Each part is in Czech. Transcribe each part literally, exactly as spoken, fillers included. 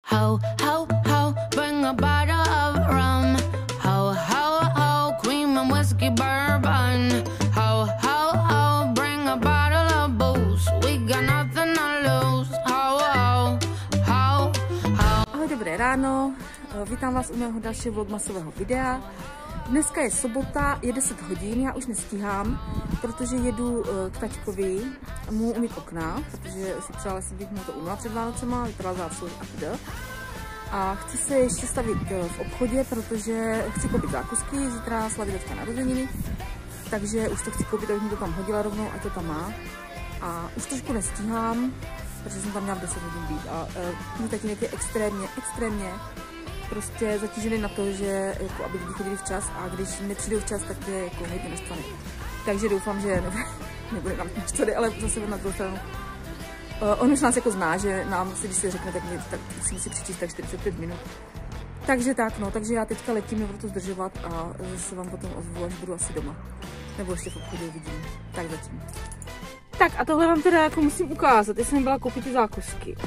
Ho, ho, ho, bring a bottle of rum. Ho, ho, ho, cream and whiskey bourbon. Ho, ho, ho, bring a bottle of booze. We got nothing to lose. Ho, ho, ho, ho. Ahoj, dobré ráno. Vítám vás u mého dalšího vlogmasového videa. Dneska je sobota, je deset hodin, já už nestíhám, protože jedu k taťkovi mu umýt okna, protože si přála, jestli bych mu to umyla před Vánocema, vypadala zásluh a teda. A chci se ještě stavit v obchodě, protože chci koupit zákusky, zítra slaví teďka narozeniny, takže už to chci koupit, abych mi to tam hodila rovnou, ať to tam má. A už trošku nestíhám, protože jsem tam měla v deset hodin být a uh, můj tatínek je extrémně, extrémně prostě zatížený na to, že jako, aby lidi chodili včas a když nepřijdou včas, tak je jako hodně naštvaný. Takže doufám, že nebude, nebude nám naštvaný, ale zase na druhou stranu. Uh, on už nás jako zná, že nám si, když si řekne, tak, mě, tak musím si přičíst tak čtyřicet pět minut. Takže tak, no, takže já teďka letím, nebudu to zdržovat a zase vám potom ozvu, až budu asi doma. Nebo ještě v obchodě uvidím. Tak zatím. Tak a tohle vám teda jako musím ukázat, jestli jsem byla koupit ty zákusky.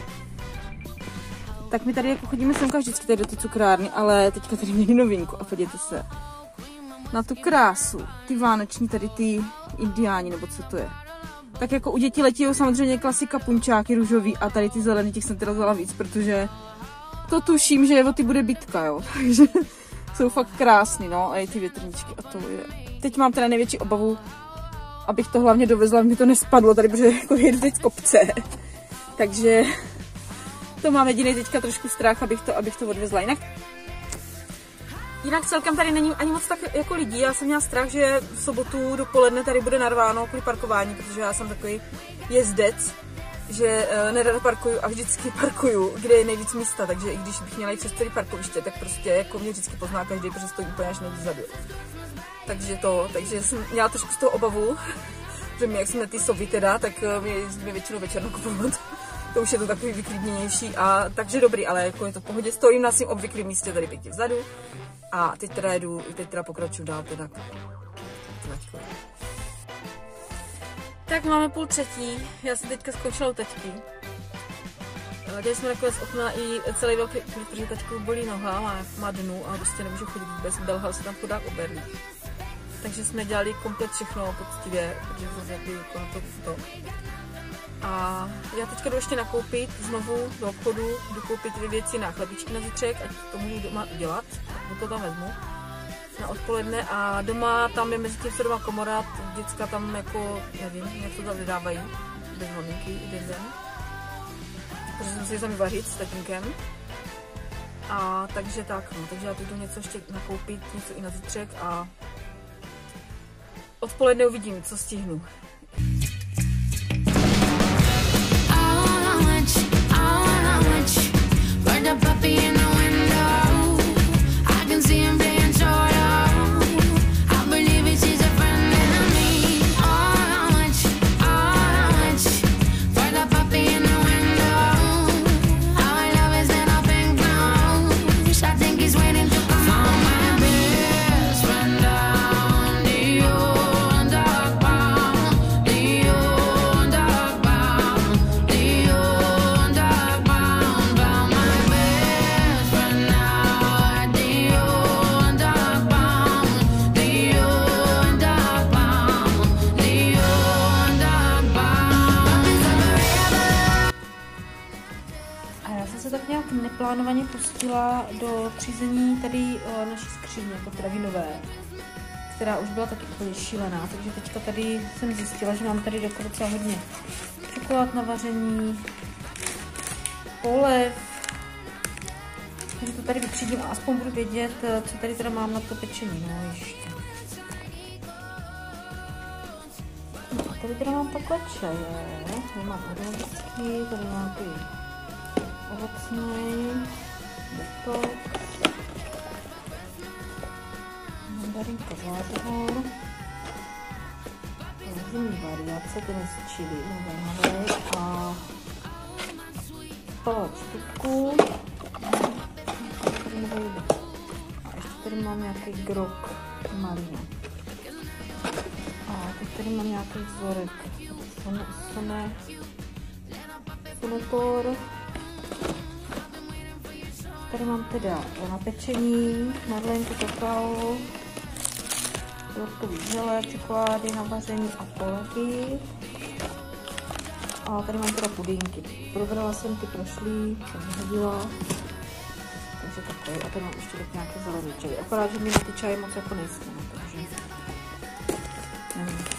Tak my tady jako chodíme semka vždycky tady do té cukrárny, ale teďka tady měli novinku a podívejte se na tu krásu, ty vánoční tady ty indiáni, nebo co to je. Tak jako u dětí letí samozřejmě klasika punčáky růžový a tady ty zelený, těch jsem teda vzala víc, protože to tuším, že o ty bude bitka, jo, takže jsou fakt krásný, no, a i ty větrničky a to je. Teď mám teda největší obavu, abych to hlavně dovezla, aby mi to nespadlo tady, protože jako jedu teď z kopce, takže to mám jediný teďka trošku strach, abych to, abych to odvezla. Jinak, jinak celkem tady není ani moc tak jako lidí. Já jsem měla strach, že v sobotu dopoledne tady bude narváno kvůli parkování, protože já jsem takový jezdec, že uh, nerada parkuju a vždycky parkuju, kde je nejvíc místa. Takže i když bych měla jít přes celý parkoviště, tak prostě jako mě vždycky pozná každý, protože stojí úplně až nejvíc vzadu. Takže to, takže jsem měla trošku z toho obavu, že my, jak jsme ty sovy teda, tak my jezdíme většinou večer nakupovat. To už je to takový vyklidněnější a takže dobrý, ale jako je to v pohodě. Stojím na svým obvyklém místě tady pěkně vzadu a teď teda jedu, teď teda pokračuju dál teda. Tak máme půl třetí, já jsem teďka skončila u taťky. Dělali jsme takové z okna i celý velký klid, protože taťku bolí noha, má, má dnu a prostě nemůže chodit vůbec, belhal se tam chudák o berlí. Takže jsme dělali komplet všechno poctivě, protože zase jako na to, to. A já teďka jdu ještě nakoupit znovu do obchodu, jdu koupit dvě věci na chlebičky na zítřek, ať to můžu doma udělat, to tam vezmu na odpoledne a doma tam je mezi tím se doma komora, děcka tam jako, nevím, jak to tam vydávají, bez maminky, jeden den, protože jsem si je tam vařit s tatínkem. A takže tak, no, takže já jdu něco ještě nakoupit, něco i na zítřek a odpoledne uvidím, co stihnu. Neplánovaně pustila do třízení tady o, naší skříně potravinové, která už byla taky úplně šílená, takže teďka tady jsem zjistila, že mám tady docela docela hodně čokolád na vaření, polev, takže to tady vytřídím a aspoň budu vědět, co tady teda mám na to pečení, no ještě. No, tady teda mám takhle čaje, tady mám hodnovický, tady mám ty ovocný, detox, mandarinka Zádhor, zimní variace, ten je z chili, zajímavý, a palač tuků, a ještě tady mám nějaký grok malina. A teď tady mám nějaký vzorek, sonetor, Tady mám teda na pečení, madlenku, kakao, dortový žele, čokolády na vaření a poleky. A tady mám teda pudínky. Probrala jsem ty prošlý, jsem vyhodila. Takže takové. A tady mám ještě tak nějaké zelený čaj. Akorát, že mi na ty čaje moc jako nejsou, takže nevím,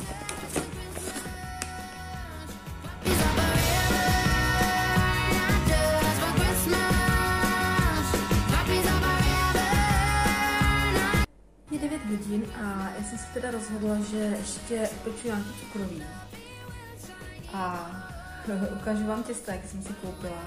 je devět hodin a já jsem se teda rozhodla, že ještě upeču nějaký cukroví. A ukážu vám těsta, jak jsem si koupila,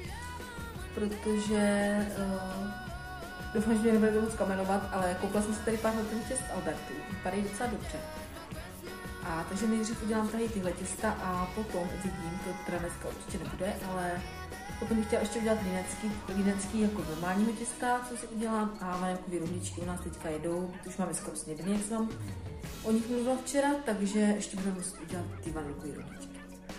protože uh, doufám, že mě nebude moc kamenovat, ale koupila jsem si tady pár hotových těst Albertu, vypadají docela dobře. A takže nejdřív udělám tady tyhle těsta a potom uvidím, to teda dneska určitě nebude, ale potom bych chtěla ještě udělat línecký, línecký jako normálního těsta, co si udělám, a vanilkový rohlíčky u nás teďka jedou, už máme skoro snědaní, jak jsem o nich mluvila včera, takže ještě budu muset udělat ty vanilkový rohlíčky.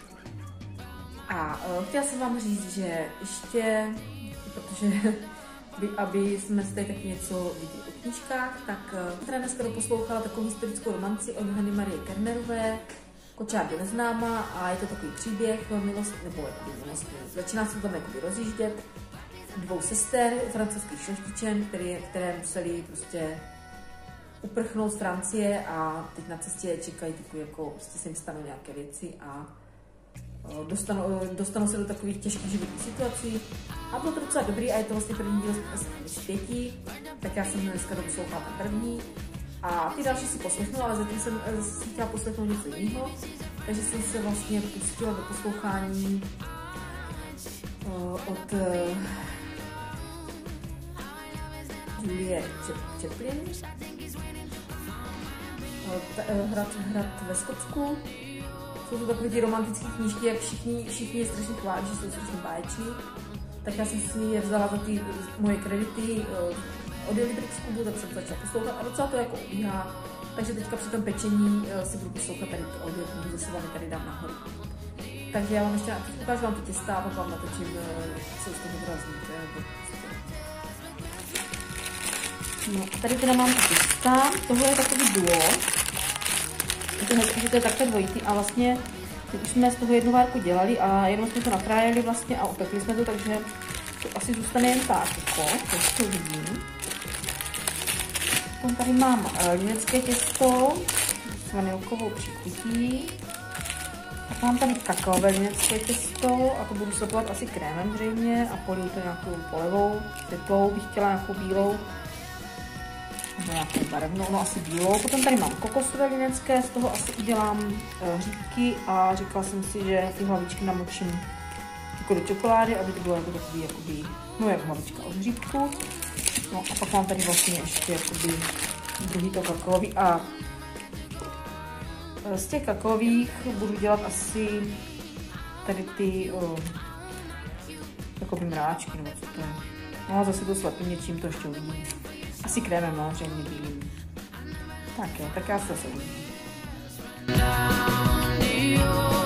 A uh, chtěla jsem vám říct, že ještě, protože by, aby jsme si tady taky něco viděli o knížkách, tak uh, teda dneska doposlouchala takovou historickou romanci od Hany Marie Kernerové, Kočár do neznáma, a je to takový příběh milostný, nebo jakoby milostný. Začíná se tam jakoby rozjíždět dvou sester, francouzských šlechtičen, které, které museli prostě uprchnout z Francie a teď na cestě čekají takový, jako prostě se jim stanou nějaké věci a Dostanou, dostanou se do takových těžkých životních situací. A bylo to docela dobrý a je to vlastně první díl z pěti, tak já jsem dneska doposlouchala ten první. A ty další si poslechnu, ale zatím jsem si chtěla poslechnout něco jiného, takže jsem se vlastně pustila do poslouchání od Julie Chaplin, Hrad, hrad ve Skotsku. Jsou to takové ty romantické knížky, jak všichni, všichni je strašně chválí, že jsou strašně báječní. Tak já jsem si je vzala za ty moje kredity od Librix klubu, tak jsem začala poslouchat a docela to jako ubíhá. Takže teďka při tom pečení si budu poslouchat tady to audio, protože zase vám tady dám nahoru. Takže já vám ještě ukážu vám ty těsta a pak vám natočím, co z toho vrazí. No a tady teda mám ty těsta, tohle je takový duo. Je to hezky, že to je takhle dvojitý a vlastně už jsme z toho jednu várku dělali a jenom jsme to nakrájeli vlastně a upekli jsme to, takže to asi zůstane jen tak, jako, to vidím. Potom tady mám línecké těsto s vanilkovou příchutí. Tak mám tady kakaové línecké těsto a to budu slepovat asi krémem zřejmě a poliju to nějakou polevou, teplou, bych chtěla nějakou bílou. Nebo nějakou barevnou, no asi bílou. Potom tady mám kokosové línecké, z toho asi udělám uh, hříbky a říkala jsem si, že ty hlavičky namočím jako do čokolády, aby to bylo jako takový, jakoby, no jak hlavička od hříbku. No a pak mám tady vlastně ještě jakoby druhý to kakaový a z těch kakaových budu dělat asi tady ty uh, jakoby mráčky, nebo co to je. No a zase to slepím něčím, to ještě uvidím. Asi krémem, no, zřejmě bílým. Tak jo, tak já se zase uvidím.